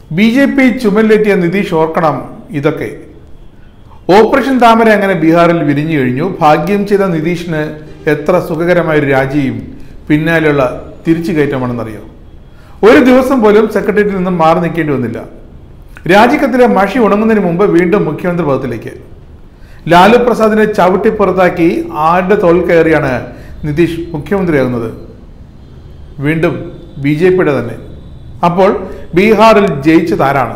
BJP ചുമലിലേറ്റിയ Nitish ഓർക്കണം ഇതൊക്കെ. Operation താമര അങ്ങനെ ബീഹാറിൽ വിരിഞ്ഞു കഴിഞ്ഞു. ഭാഗ്യം ചെയ്ത നിതീഷിന് എത്ര സുഖകരമായൊരു രാജിയും പിന്നാലെയുള്ള തിരിച്ചു കയറ്റമാണെന്നറിയോ. ഒരു ദിവസം പോലും സെക്രട്ടേറിയറ്റിൽ നിന്നും മാറി നിൽക്കേണ്ടി വന്നില്ല. രാജിക്കത്തിലെ മഷി ഉണങ്ങുന്നതിന് മുമ്പ് വീണ്ടും മുഖ്യമന്ത്രി പദത്തിലേക്ക്. ലാലു പ്രസാദിനെ ചവിട്ടി പുറത്താക്കി ആരുടെ തോൾ കയറിയാണ് നിതീഷ് മുഖ്യമന്ത്രിയാകുന്നത്? വീണ്ടും BJPയുടെ തന്നെ. അപ്പോൾ ബീഹാറിൽ ജയിച്ചതാരാണ്?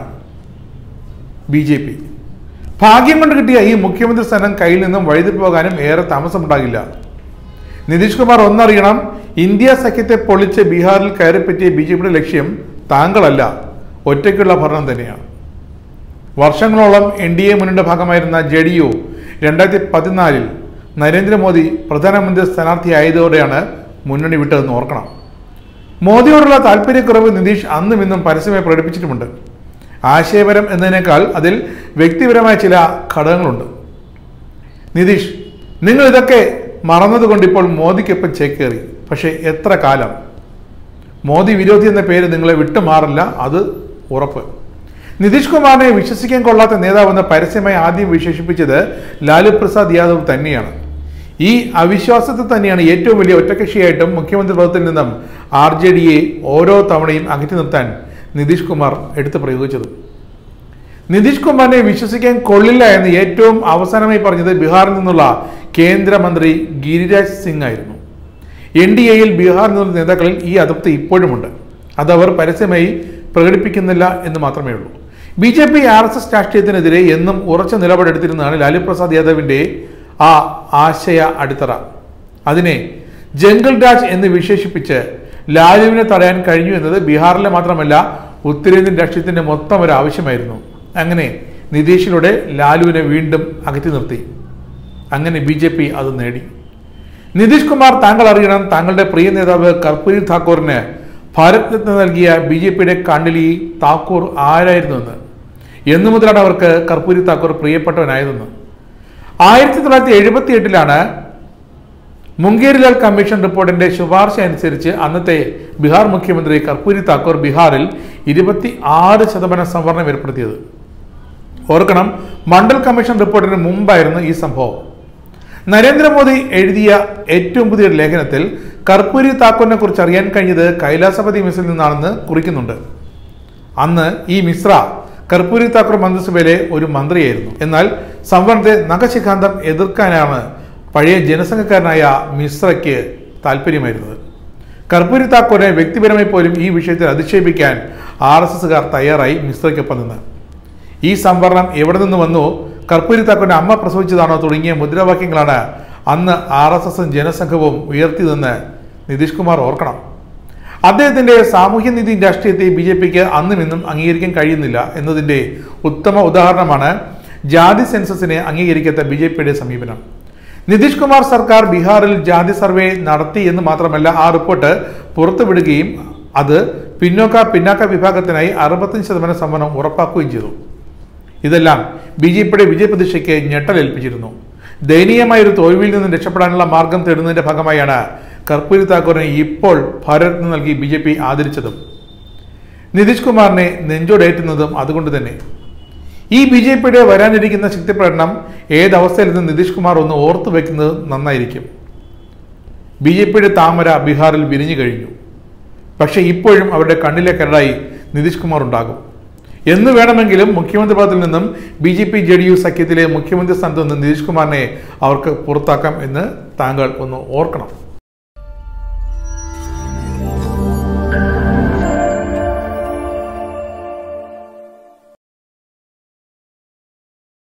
BJP. ഭാഗ്യം കൊണ്ട് കിട്ടിയ ഈ മുഖ്യമന്ത്രി സ്ഥാനം കയ്യിൽ നിന്നും വഴുതിപ്പോകാനും ഏറെ താമസമുണ്ടാകില്ല. നിതീഷ് കുമാർ ഒന്നറിയണം, ഇന്ത്യ സഖ്യത്തെ പൊളിച്ച് ബീഹാറിൽ കയറിപ്പറ്റിയ BJPയുടെ ലക്ഷ്യം താങ്കളല്ല, ഒറ്റയ്ക്കുള്ള ഭരണം തന്നെയാണ്. വർഷങ്ങളോളം NDA മുന്നണിയുടെ ഭാഗമായിരുന്ന JDU 2014 നരേന്ദ്രമോദി പ്രധാനമന്ത്രി സ്ഥാനാർത്ഥിയായതോടെയാണ് മുന്നണി വിട്ടതെന്ന് ഓർക്കണം. മോദിയോടുള്ള താല്പര്യക്കുറവ് നിതീഷ് അന്നും ഇന്നും പരസ്യമായി പ്രകടിപ്പിച്ചിട്ടുമുണ്ട്. ആശയപരം എന്നതിനേക്കാൾ അതിൽ വ്യക്തിപരമായ ചില ഘടകങ്ങളുണ്ട്. നിതീഷ്, നിങ്ങൾ ഇതൊക്കെ മറന്നതുകൊണ്ട് ഇപ്പോൾ മോദിക്കൊപ്പം ചേക്കേറി. പക്ഷേ എത്ര കാലം? മോദി വിരോധി എന്ന പേര് നിങ്ങളെ വിട്ടുമാറില്ല, അത് ഉറപ്പ്. നിതീഷ് കുമാറിനെ വിശ്വസിക്കാൻ കൊള്ളാത്ത നേതാവെന്ന് പരസ്യമായി ആദ്യം വിശേഷിപ്പിച്ചത് ലാലു പ്രസാദ് യാദവ് തന്നെയാണ്. ഈ അവിശ്വാസത്തിൽ തന്നെയാണ് ഏറ്റവും വലിയ ഒറ്റകക്ഷിയായിട്ടും മുഖ്യമന്ത്രി പദത്തിൽ നിന്നും RJDയെ ഓരോ തവണയും അകറ്റി നിർത്താൻ നിതീഷ് കുമാർ എടുത്തു പ്രയോഗിച്ചത്. നിതീഷ് കുമാറിനെ വിശ്വസിക്കാൻ കൊള്ളില്ല എന്ന് ഏറ്റവും അവസാനമായി പറഞ്ഞത് ബീഹാറിൽ നിന്നുള്ള കേന്ദ്രമന്ത്രി ഗിരിരാജ് സിംഗ് ആയിരുന്നു. NDAയിൽ ബീഹാറിൽ നിന്നുള്ള നേതാക്കളിൽ ഈ അതൃപ്തി ഇപ്പോഴുമുണ്ട്. അതവർ പരസ്യമായി പ്രകടിപ്പിക്കുന്നില്ല എന്ന് മാത്രമേ ഉള്ളൂ. BJP RSS രാഷ്ട്രീയത്തിനെതിരെ എന്നും ഉറച്ച നിലപാടെടുത്തിരുന്നതാണ് ലാലു പ്രസാദ് യാദവിന്റെ ആ ആശയ അടിത്തറ. അതിനെ ജംഗിൾ രാജ് എന്ന് വിശേഷിപ്പിച്ച് ലാലുവിനെ തടയാൻ കഴിഞ്ഞു എന്നത് ബീഹാറിലെ മാത്രമല്ല ഉത്തരേന്ത്യൻ രാഷ്ട്രീയത്തിന്റെ മൊത്തം ഒരു ആവശ്യമായിരുന്നു. അങ്ങനെ നിതീഷിലൂടെ ലാലുവിനെ വീണ്ടും അകറ്റി നിർത്തി. അങ്ങനെ BJP അത് നേടി. നിതീഷ് കുമാർ, താങ്കൾ അറിയണം, താങ്കളുടെ പ്രിയ നേതാവ് കർപ്പൂരി താക്കൂറിന് ഭാരത് രത്ന നൽകിയ BJPയുടെ കണ്ണിലി താക്കൂർ ആരായിരുന്നുവെന്ന്. എന്നു മുതലാണ് അവർക്ക് കർപ്പൂരി താക്കൂർ പ്രിയപ്പെട്ടവനായതെന്ന്. 1978 മുംഗേരിലാൽ കമ്മീഷൻ റിപ്പോർട്ടിന്റെ ശുപാർശ അനുസരിച്ച് അന്നത്തെ ബീഹാർ മുഖ്യമന്ത്രി കർപ്പൂരി താക്കൂർ ബീഹാറിൽ 26% സംവരണം ഏർപ്പെടുത്തിയത്. ഓർക്കണം, മണ്ഡൽ കമ്മീഷൻ റിപ്പോർട്ടിന് മുമ്പായിരുന്നു ഈ സംഭവം. നരേന്ദ്രമോദി എഴുതിയ ഏറ്റവും പുതിയ ലേഖനത്തിൽ കർപ്പൂരി താക്കൂറിനെ കുറിച്ച് അറിയാൻ കഴിഞ്ഞത് കൈലാസപതി മിശ്രയിൽ നിന്നാണെന്ന് കുറിക്കുന്നുണ്ട്. അന്ന് ഈ മിശ്ര കർപ്പൂരി താക്കൂർ മന്ത്രിസഭയിലെ ഒരു മന്ത്രിയായിരുന്നു. എന്നാൽ സംവരണത്തെ നഖശിഖാന്തം എതിർക്കാനാണ് പഴയ ജനസംഘക്കാരനായ മിശ്രയ്ക്ക് താല്പര്യമായിരുന്നത്. കർപ്പൂരി താക്കൂറിനെ വ്യക്തിപരമായി പോലും ഈ വിഷയത്തിൽ അധിക്ഷേപിക്കാൻ RSSകാർ തയ്യാറായി മിശ്രയ്ക്കൊപ്പം നിന്ന്. ഈ സംവരണം എവിടെ നിന്ന് വന്നു, കർപ്പൂരി താക്കൂറിന്റെ അമ്മ പ്രസവിച്ചതാണോ തുടങ്ങിയ മുദ്രാവാക്യങ്ങളാണ് അന്ന് RSSും ജനസംഘവും ഉയർത്തിയതെന്ന് നിതീഷ് കുമാർ ഓർക്കണം. അദ്ദേഹത്തിന്റെ സാമൂഹ്യനീതി രാഷ്ട്രീയത്തെ BJPക്ക് അന്നും ഇന്നും അംഗീകരിക്കാൻ കഴിയുന്നില്ല എന്നതിന്റെ ഉത്തമ ഉദാഹരണമാണ് ജാതി സെൻസസിനെ അംഗീകരിക്കാത്ത BJPയുടെ സമീപനം. നിതീഷ് കുമാർ സർക്കാർ ബീഹാറിൽ ജാതി സർവേ നടത്തി എന്ന് മാത്രമല്ല, ആ റിപ്പോർട്ട് പുറത്തുവിടുകയും അത് പിന്നാക്ക വിഭാഗത്തിനായി 65% സംവരണം ഉറപ്പാക്കുകയും ചെയ്തു. ഇതെല്ലാം BJPയുടെ വിജയപ്രതീക്ഷയ്ക്ക് ഞെട്ടലേൽപ്പിച്ചിരുന്നു. ദയനീയമായൊരു തോൽവിയിൽ നിന്ന് രക്ഷപ്പെടാനുള്ള മാർഗം തേടുന്നതിന്റെ ഭാഗമായാണ് കർപ്പൂരി താക്കൂറിനെ ഇപ്പോൾ ഭാരത് നൽകി BJP ആദരിച്ചതും നിതീഷ് കുമാറിനെ നെഞ്ചോടേറ്റുന്നതും അതുകൊണ്ട് തന്നെ. ഈ BJPയുടെ വരാനിരിക്കുന്ന ശക്തിപ്രകടനം ഏതവസ്ഥയിൽ നിന്ന് നിതീഷ് കുമാർ ഒന്ന് ഓർത്തു വയ്ക്കുന്നത് നന്നായിരിക്കും. BJPയുടെ താമര ബീഹാറിൽ വിരിഞ്ഞു കഴിഞ്ഞു. പക്ഷേ ഇപ്പോഴും അവരുടെ കണ്ണിലെ കരടായി നിതീഷ് കുമാർ ഉണ്ടാകും. എന്ന് വേണമെങ്കിലും മുഖ്യമന്ത്രി പദത്തിൽ നിന്നും BJP JDU സഖ്യത്തിലെ മുഖ്യമന്ത്രി സ്ഥാനത്ത് നിന്ന് നിതീഷ് കുമാറിനെ അവർക്ക് പുറത്താക്കാം എന്ന് താങ്കൾ ഒന്ന് ഓർക്കണം.